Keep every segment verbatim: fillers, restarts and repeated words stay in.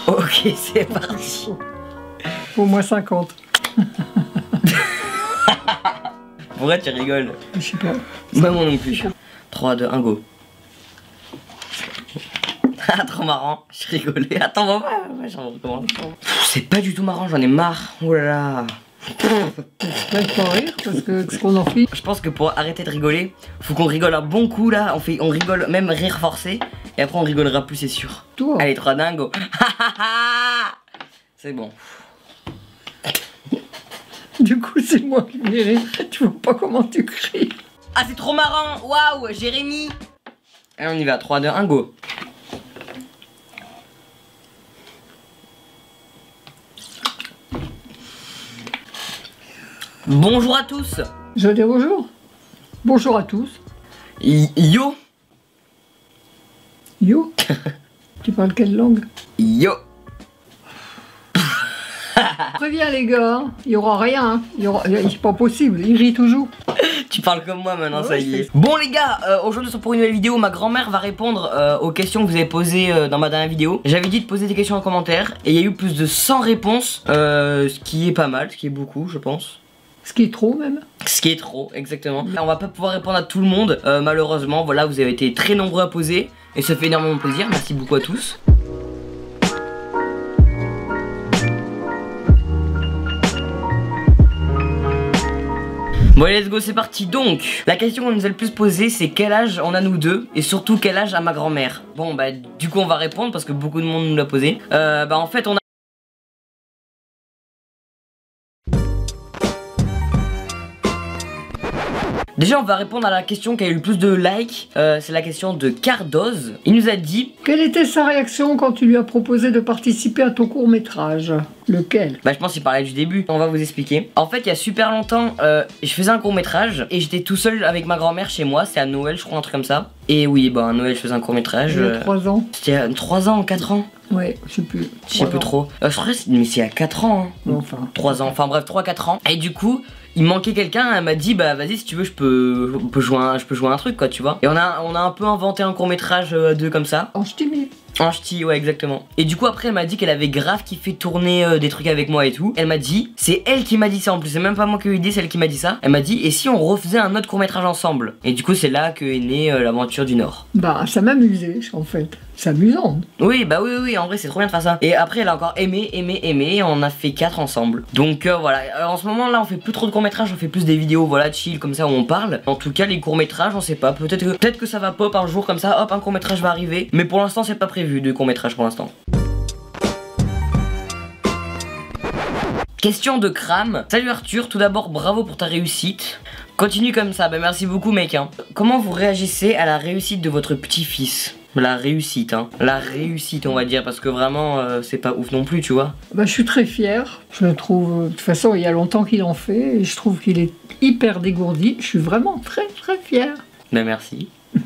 Ok, c'est parti. Au moins cinquante. Pourquoi tu rigoles? Je sais pas. Bah moi non plus. trois, deux, un, go. Ah, trop marrant, je rigolais. Attends, on va voir, ouais, j'en recommence. C'est pas du tout marrant, j'en ai marre. Oh là là. J'espère pas rire parce que ce qu'on en fait. Je pense que pour arrêter de rigoler, faut qu'on rigole un bon coup là. On fait, on rigole même rire forcé. Et après on rigolera plus, c'est sûr. Toi. Allez, trois dingo. C'est bon. Du coup, c'est moi qui vais rire. Tu vois pas comment tu cries. Ah, c'est trop marrant. Waouh, Jérémy. Allez, on y va. trois, deux, un, go. Bonjour à tous. Je dis bonjour. Bonjour à tous. Y yo. Yo. Tu parles quelle langue? Yo. Préviens les gars, il y aura rien. Hein. Il y aura... C'est pas possible, il rit toujours. Tu parles comme moi maintenant, Ouais, ça y est. Bon les gars, euh, aujourd'hui pour une nouvelle vidéo, ma grand-mère va répondre euh, aux questions que vous avez posées euh, dans ma dernière vidéo. J'avais dit de poser des questions en commentaire et il y a eu plus de cent réponses, euh, ce qui est pas mal, ce qui est beaucoup je pense. Ce qui est trop même. Ce qui est trop, exactement. On va pas pouvoir répondre à tout le monde, euh, malheureusement. Voilà, vous avez été très nombreux à poser et ça fait énormément plaisir. Merci beaucoup à tous. Bon allez, let's go, c'est parti. Donc, la question qu'on nous a le plus posée, c'est quel âge on a nous deux et surtout quel âge a ma grand-mère. Bon bah du coup on va répondre parce que beaucoup de monde nous l'a posé. Euh, bah en fait on a... Déjà on va répondre à la question qui a eu le plus de likes, euh, c'est la question de Cardoz. Il nous a dit... Quelle était sa réaction quand tu lui as proposé de participer à ton court-métrage? Lequel? Bah je pense qu'il parlait du début, on va vous expliquer. En fait il y a super longtemps, euh, je faisais un court-métrage et j'étais tout seul avec ma grand-mère chez moi, c'était à Noël je crois, un truc comme ça. Et oui, bah à Noël je faisais un court-métrage. Il y a trois ans. C'était à trois ans ou quatre ans? Ouais, je sais plus. Je sais plus trop. Euh, je crois que c'est- mais c'est à quatre ans. Hein. Bon, enfin. trois ans, enfin bref, trois quatre ans. Et du coup, il manquait quelqu'un, elle m'a dit bah vas-y si tu veux je peux, je peux jouer un, je peux jouer un truc quoi tu vois. Et on a, on a un peu inventé un court-métrage à deux comme ça. En ch'ti. En ch'ti, ouais exactement. Et du coup après elle m'a dit qu'elle avait grave kiffé tourner euh, des trucs avec moi et tout. Elle m'a dit, c'est elle qui m'a dit ça en plus, c'est même pas moi qui ai eu l'idée, c'est elle qui m'a dit ça. Elle m'a dit et si on refaisait un autre court-métrage ensemble? Et du coup c'est là que est née euh, l'aventure du Nord. Bah, ça m'amusait en fait. C'est amusant. Oui bah oui oui, oui en vrai c'est trop bien de faire ça. Et après elle a encore aimé, aimé, aimé et on a fait quatre ensemble. Donc euh, voilà, euh, en ce moment là on fait plus trop de courts-métrages, on fait plus des vidéos voilà chill comme ça où on parle. En tout cas les courts-métrages on sait pas, peut-être que, peut-être que ça va pop un jour comme ça, hop un court-métrage va arriver. Mais pour l'instant c'est pas prévu de court-métrage pour l'instant. Question de Kram. Salut Arthur, tout d'abord bravo pour ta réussite. Continue comme ça, bah merci beaucoup mec hein. Comment vous réagissez à la réussite de votre petit-fils? La réussite hein, la réussite on va dire parce que vraiment euh, c'est pas ouf non plus tu vois. Bah, je suis très fière. Je le trouve, de toute façon il y a longtemps qu'il en fait et je trouve qu'il est hyper dégourdi. Je suis vraiment très très fière. Bah merci.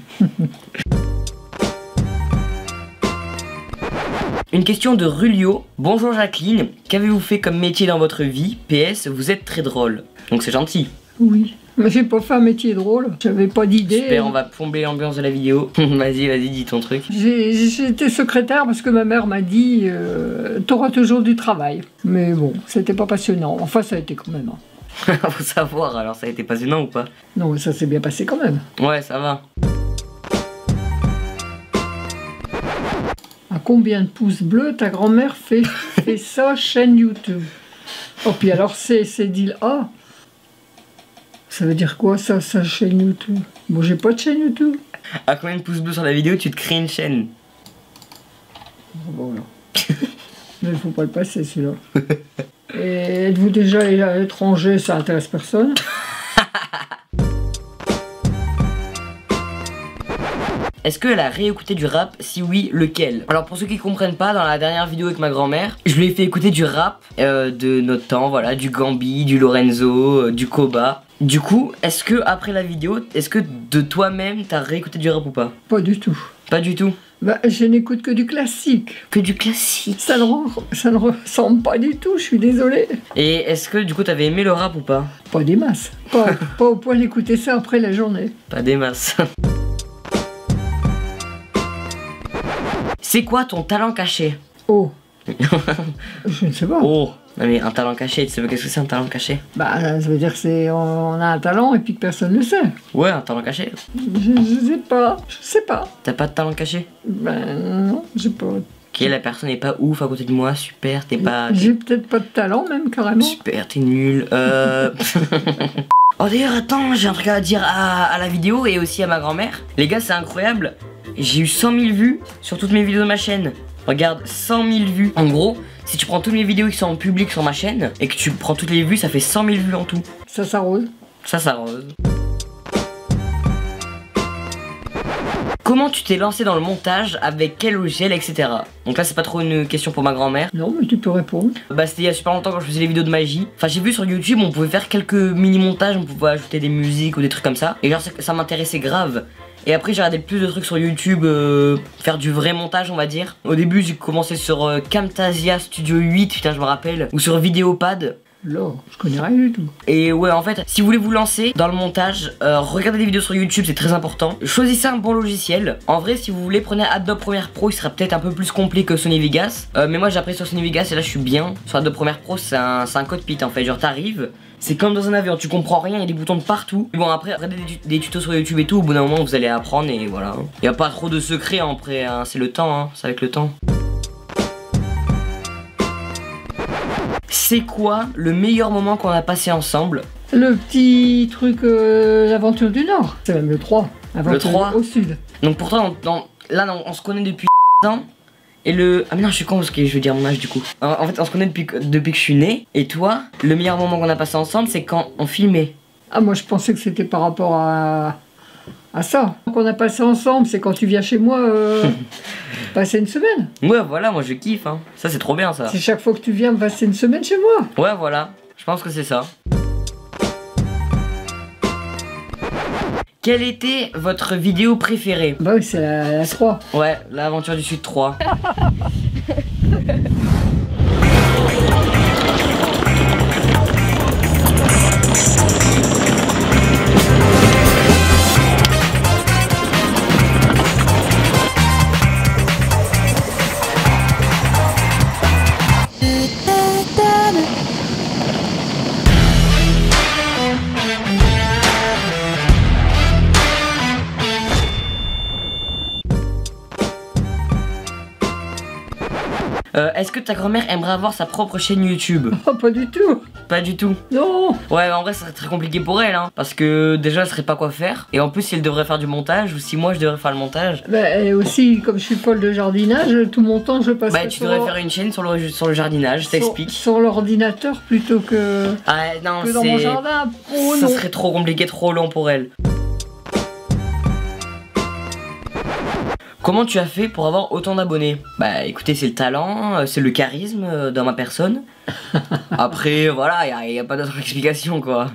Une question de Rulio. Bonjour Jacqueline, qu'avez-vous fait comme métier dans votre vie? P S, vous êtes très drôle. Donc c'est gentil. Oui. Mais j'ai pas fait un métier drôle. J'avais pas d'idée. Super, on va plomber l'ambiance de la vidéo. Vas-y, vas-y, dis ton truc. J'ai été secrétaire parce que ma mère m'a dit euh, t'auras toujours du travail. Mais bon, c'était pas passionnant. Enfin, ça a été quand même. Hein. Faut savoir, alors ça a été passionnant ou pas? Non, mais ça s'est bien passé quand même. Ouais, ça va. À combien de pouces bleus ta grand-mère fait, fait ça chaîne YouTube? Oh, puis alors c'est dit ah. Ça veut dire quoi ça, sa chaîne YouTube? Bon, j'ai pas de chaîne YouTube. À combien de pouces bleus sur la vidéo tu te crées une chaîne? Bon, là. Mais il faut pas le passer celui-là. Et êtes-vous déjà allé à l'étranger? Ça intéresse personne. Est-ce qu'elle a réécouté du rap? Si oui, lequel? Alors pour ceux qui comprennent pas, dans la dernière vidéo avec ma grand-mère, je lui ai fait écouter du rap euh, de notre temps, voilà, du Gambi, du Lorenzo, euh, du Koba. Du coup, est-ce que après la vidéo, est-ce que de toi-même t'as réécouté du rap ou pas? Pas du tout. Pas du tout. Bah, je n'écoute que du classique. Que du classique. Ça ne, re- ça ne ressemble pas du tout, je suis désolée. Et est-ce que du coup t'avais aimé le rap ou pas? Pas des masses. Pas, pas au point d'écouter ça après la journée. Pas des masses. C'est quoi ton talent caché? Oh, Je ne sais pas. Oh, non mais un talent caché, tu sais pas qu'est-ce que c'est un talent caché? Bah, ça veut dire que c'est on a un talent et puis que personne ne le sait. Ouais, un talent caché. Je, je sais pas, je sais pas. T'as pas de talent caché? Ben non, j'ai pas. Ok, la personne est pas ouf à côté de moi, super, t'es pas... J'ai peut-être pas de talent même carrément. Super, t'es nul. Euh... oh d'ailleurs, attends, j'ai un truc à dire à, à la vidéo et aussi à ma grand-mère. Les gars, c'est incroyable. J'ai eu cent mille vues sur toutes mes vidéos de ma chaîne. Regarde, cent mille vues. En gros, si tu prends toutes mes vidéos qui sont en public sur ma chaîne et que tu prends toutes les vues, ça fait cent mille vues en tout. Ça s'arrose. Ça s'arrose. Comment tu t'es lancé dans le montage, avec quel logiciel, et cetera. Donc là c'est pas trop une question pour ma grand-mère. Non mais tu peux répondre. Bah c'était il y a super longtemps quand je faisais les vidéos de magie. Enfin j'ai vu sur YouTube on pouvait faire quelques mini montages, on pouvait ajouter des musiques ou des trucs comme ça. Et genre ça, ça m'intéressait grave. Et après j'ai regardé plus de trucs sur YouTube, euh, faire du vrai montage on va dire. Au début j'ai commencé sur euh, Camtasia Studio huit, putain je me rappelle. Ou sur Vidéopad. Là, je connais rien du tout. Et ouais en fait si vous voulez vous lancer dans le montage, euh, regardez des vidéos sur YouTube, c'est très important. Choisissez un bon logiciel. En vrai si vous voulez prenez Adobe Premiere Pro, il sera peut-être un peu plus complet que Sony Vegas, euh, mais moi j'ai appris sur Sony Vegas et là je suis bien. Sur Adobe Premiere Pro c'est un, un cockpit en fait, genre t'arrives, c'est comme dans un avion, tu comprends rien, il y a des boutons de partout. Bon après regardez des, des tutos sur YouTube et tout, au bout d'un moment vous allez apprendre et voilà. Il y a pas trop de secrets après, hein. C'est le temps, hein. C'est avec le temps. C'est quoi le meilleur moment qu'on a passé ensemble? Le petit truc, euh, l'aventure du Nord. C'est même le trois. Aventure Le trois au sud. Donc pourtant, on, on, là on, on se connaît depuis ans. Et le... Ah mais non je suis con parce que je veux dire mon âge du coup. En, en fait on se connaît depuis, depuis que je suis né. Et toi, le meilleur moment qu'on a passé ensemble c'est quand on filmait. Ah moi je pensais que c'était par rapport à, à ça. Qu'on a passé ensemble, c'est quand tu viens chez moi euh, passer une semaine. Ouais voilà, moi je kiffe hein. Ça c'est trop bien ça. C'est chaque fois que tu viens me passer une semaine chez moi. Ouais voilà, je pense que c'est ça. Quelle était votre vidéo préférée? Bah oui c'est la, la trois. Ouais, l'aventure du Sud trois. Euh, Est-ce que ta grand-mère aimerait avoir sa propre chaîne YouTube? Oh pas du tout. Pas du tout. Non. Ouais en vrai ça serait très compliqué pour elle hein. Parce que déjà elle saurait pas quoi faire. Et en plus si elle devrait faire du montage ou si moi je devrais faire le montage. Bah et aussi comme je suis Paul de jardinage, tout mon temps je passe. Bah tu devrais faire une chaîne sur le, sur le jardinage, je t'explique. Sur, sur l'ordinateur plutôt que, Ah non que dans mon jardin. Oh, ça non. serait trop compliqué, trop long pour elle. Comment tu as fait pour avoir autant d'abonnés? Bah écoutez c'est le talent, c'est le charisme dans ma personne. Après voilà, il n'y a, a pas d'autre explication quoi.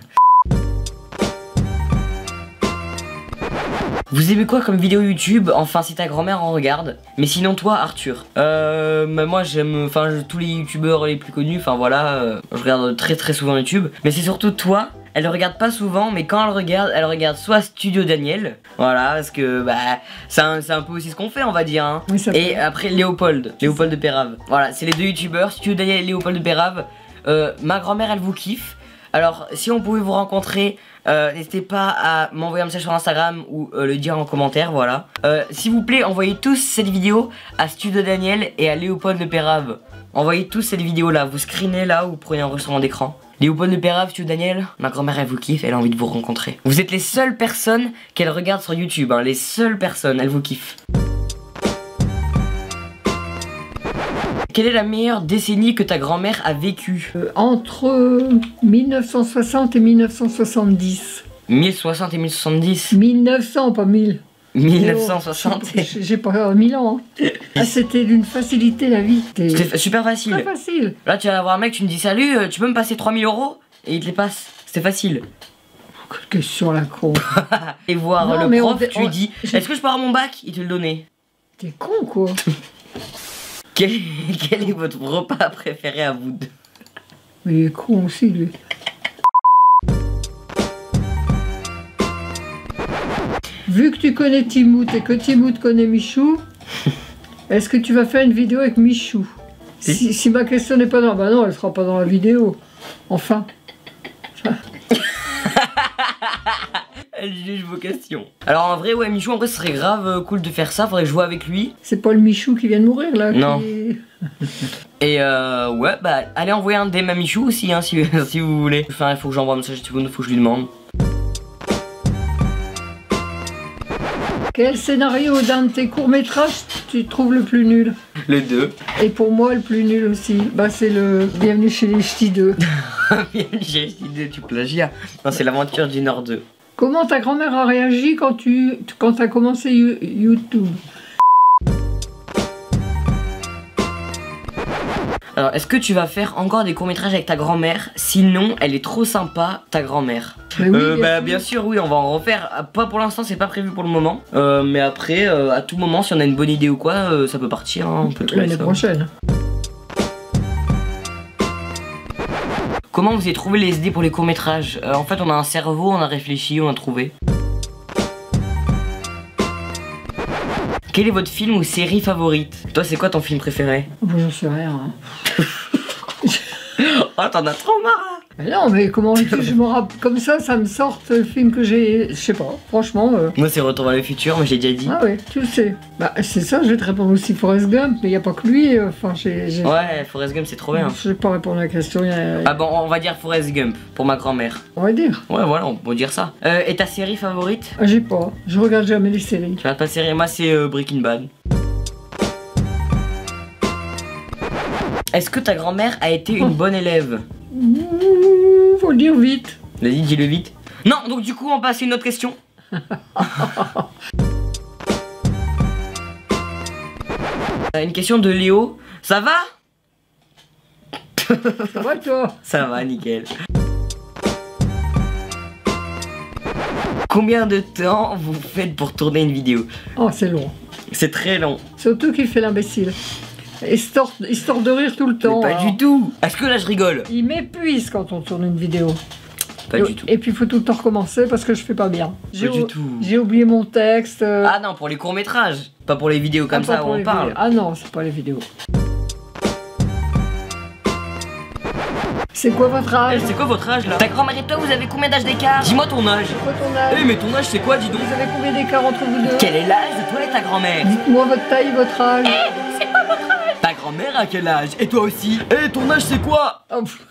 Vous aimez quoi comme vidéo YouTube? Enfin si ta grand-mère en regarde. Mais sinon toi Arthur. Euh bah, moi j'aime enfin tous les youtubeurs les plus connus. Enfin voilà, euh, je regarde très très souvent YouTube. Mais c'est surtout toi. Elle le regarde pas souvent, mais quand elle regarde, elle regarde soit Studio Daniel, voilà, parce que bah c'est un, un peu aussi ce qu'on fait, on va dire. Hein. Oui, ça et peut. après Léopold, Léopold de Pérave. Voilà, c'est les deux youtubeurs, Studio Daniel et Léopold de Pérave. Euh, ma grand-mère, elle vous kiffe. Alors, si on pouvait vous rencontrer, euh, n'hésitez pas à m'envoyer un message sur Instagram ou euh, le dire en commentaire, voilà. Euh, S'il vous plaît, envoyez tous cette vidéo à Studio Daniel et à Léopold de Pérave. Envoyez tous cette vidéo là, vous screenez là ou vous prenez un enregistrement d'écran. Léopold de Pérave, Studio Daniel, ma grand-mère elle vous kiffe, elle a envie de vous rencontrer. Vous êtes les seules personnes qu'elle regarde sur YouTube, hein, les seules personnes, elle vous kiffe. Quelle est la meilleure décennie que ta grand-mère a vécue? Euh, entre mille neuf cent soixante et mille neuf cent soixante-dix. mille soixante et mille soixante-dix. mille neuf cents, pas mille. mille neuf cent soixante. J'ai pas mille ans. Hein. Ah, c'était d'une facilité la vie. C'était super facile. Très facile. Là, tu vas avoir un mec, tu me dis salut, tu peux me passer trois mille euros? Et il te les passe. C'était facile. Quelle question la con. Et voir Non, le mais prof, on- tu lui on- dis est-ce que je peux avoir mon bac? Il te le donnait. T'es con quoi. Quel, quel est votre repas préféré à vous deux? Mais il est con aussi lui. Vu que tu connais Timout et que Timout connaît Michou, est-ce que tu vas faire une vidéo avec Michou? Si, si, si ma question n'est pas dans... Bah non, elle sera pas dans la vidéo. Enfin. Elle juge vos questions. Alors en vrai, ouais, Michou, en vrai, ce serait grave euh, cool de faire ça. Faudrait jouer avec lui. C'est pas le Michou qui vient de mourir là? Non. Qui... Et euh, ouais, bah allez envoyer un D M à Michou aussi, hein, si, si vous voulez. Enfin, il faut que j'envoie un message, il faut que je lui demande. Quel scénario d'un de tes courts-métrages tu trouves le plus nul? Le deux. Et pour moi, le plus nul aussi, bah c'est le Bienvenue chez les Ch'tis deux. Bienvenue chez les Ch'tis deux, tu plagiat. Non, c'est l'aventure du Nord deux. Comment ta grand-mère a réagi quand tu quand t'as commencé YouTube? Alors, est-ce que tu vas faire encore des courts-métrages avec ta grand-mère? Sinon, elle est trop sympa, ta grand-mère. Oui, euh, bien bah sûr. bien sûr, oui, on va en refaire. Pas pour l'instant, c'est pas prévu pour le moment. Euh, mais après, euh, à tout moment, si on a une bonne idée ou quoi, euh, ça peut partir. Hein, on peut trouver L'année ça. prochaine. Comment vous avez trouvé les idées pour les courts-métrages? euh, En fait, on a un cerveau, on a réfléchi, on a trouvé. Quel est votre film ou série favorite? Toi, c'est quoi ton film préféré? Bon, j'en sais rien. Hein. Oh, t'en as trop marre! Mais non, mais comment veux-tu, je me rappelle comme ça, ça me sort le film que j'ai. Je sais pas, franchement. Euh... Moi, c'est Retour vers le futur, mais j'ai déjà dit. Ah ouais, tu le sais. Bah, c'est ça, je vais te répondre aussi Forrest Gump, mais il n'y a pas que lui. euh, Enfin, j'ai. j'ai- Ouais, Forrest Gump, c'est trop bien. Je vais pas répondre à la question. y a- Ah bon, on va dire Forrest Gump pour ma grand-mère. On va dire. Ouais, voilà, on peut dire ça. Euh, et ta série favorite? Ah, j'ai pas. Je regarde jamais les séries. Tu regardes pas de série? Moi, c'est euh, Breaking Bad. Est-ce que ta grand-mère a été une bonne élève? Ouh, faut le dire vite. Vas-y, dis-le vite. Non, donc du coup, on passe à une autre question. Euh, Une question de Léo. Ça va? Ça va toi? Ça va, nickel. Combien de temps vous faites pour tourner une vidéo? Oh, c'est long. C'est très long. Surtout qu'il fait l'imbécile. Histoire, histoire de rire tout le temps. Mais pas alors. du tout. Est-ce que là je rigole? Il m'épuise quand on tourne une vidéo. Pas et, du tout. Et puis il faut tout le temps recommencer parce que je fais pas bien. J'ai du ou- tout. J'ai oublié mon texte. euh, Ah non, pour les courts-métrages. Pas pour les vidéos comme ah, pas ça où pour on les parle. vidéos. Ah non, c'est pas les vidéos. C'est quoi votre âge? Eh, c'est quoi votre âge là? Ta grand-mère et toi, vous avez combien d'âge d'écart? Dis-moi ton âge. C'est quoi ton âge? Eh, mais ton âge c'est quoi, dis donc? Vous avez combien d'écart entre vous deux? Quel est l'âge de toi et ta grand-mère? Dites-moi votre taille, votre âge. Ta grand-mère a quel âge? Et toi aussi? Eh, ton âge c'est quoi? Oh, pff.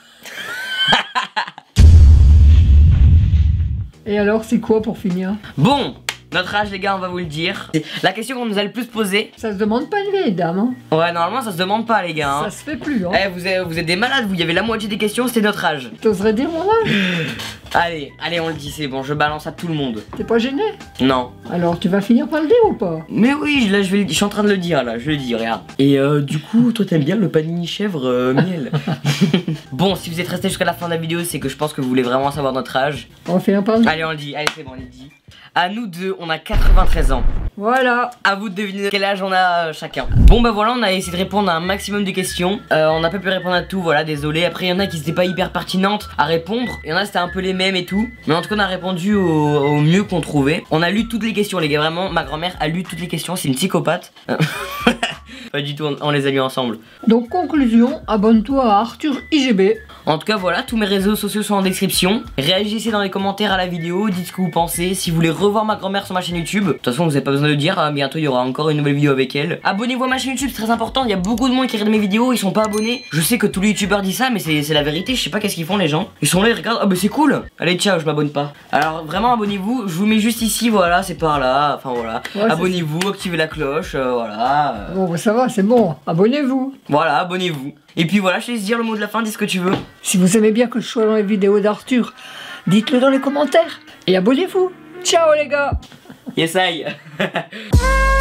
Et alors, c'est quoi pour finir? Bon, notre âge les gars, on va vous le dire. C'est la question qu'on nous a le plus posée. Ça se demande pas une vieille dame, hein. Ouais, normalement ça se demande pas les gars. Hein. Ça se fait plus, hein. Eh, vous êtes, vous êtes des malades, vous y avez la moitié des questions, c'est notre âge. T'oserais dire mon âge? Allez, allez, on le dit, c'est bon, je balance à tout le monde. T'es pas gêné? Non. Alors, tu vas finir par le dire ou pas? Mais oui, là je vais le- je suis en train de le dire là, je le dis, regarde. Et euh, du coup, toi t'aimes bien le panini chèvre euh, miel. Bon, si vous êtes resté jusqu'à la fin de la vidéo, c'est que je pense que vous voulez vraiment savoir notre âge. On va finir par le dire. Allez, on le dit, allez, c'est bon, on le dit. À nous deux, on a quatre-vingt-treize ans. Voilà. À vous de deviner quel âge on a euh, chacun. Bon bah voilà, on a essayé de répondre à un maximum de questions. Euh, on n'a pas pu répondre à tout, voilà, désolé. Après, il y en a qui étaient pas hyper pertinentes à répondre. Il y en a c'était un peu les mêmes et tout. Mais en tout cas, on a répondu au, au mieux qu'on trouvait. On a lu toutes les questions, les gars. Vraiment, ma grand-mère a lu toutes les questions. C'est une psychopathe. Pas du tout, on, on les a lus ensemble. Donc, conclusion, abonne-toi à Arthur I G B. En tout cas voilà, tous mes réseaux sociaux sont en description. Réagissez dans les commentaires à la vidéo, dites ce que vous pensez. Si vous voulez revoir ma grand-mère sur ma chaîne YouTube, de toute façon vous n'avez pas besoin de le dire, hein, bientôt il y aura encore une nouvelle vidéo avec elle. Abonnez-vous à ma chaîne YouTube, c'est très important, il y a beaucoup de monde qui regarde mes vidéos, ils sont pas abonnés. Je sais que tous les youtubeurs disent ça, mais c'est la vérité, je sais pas qu'est-ce qu'ils font les gens. Ils sont là, ils regardent, ah bah c'est cool. Allez ciao, je m'abonne pas. Alors vraiment abonnez-vous, je vous mets juste ici, voilà, c'est par là, enfin voilà. Ouais, abonnez-vous, activez la cloche, euh, voilà. euh, Bon, bah, ça va, c'est bon. Abonnez-vous. Voilà, abonnez-vous. Et puis voilà, je te laisse dire le mot de la fin, dis ce que tu veux. Si vous aimez bien que je sois dans les vidéos d'Arthur, dites-le dans les commentaires. Et abonnez-vous. Ciao les gars. Yes, I.